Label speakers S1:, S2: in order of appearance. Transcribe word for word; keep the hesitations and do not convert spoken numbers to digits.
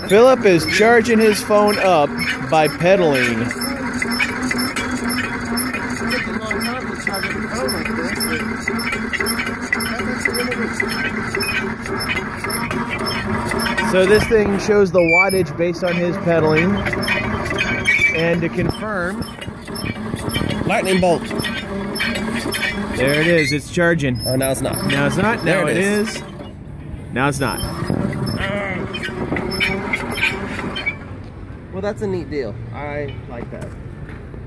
S1: Phillip is charging his phone up by pedaling. So this thing shows the wattage based on his pedaling. And to confirm,
S2: lightning bolt.
S1: There it is, it's charging.
S2: Oh, now it's not.
S1: Now it's not, now
S2: there
S1: it
S2: it
S1: is.
S2: is.
S1: Now it's not.
S2: Well, that's a neat deal. I like that.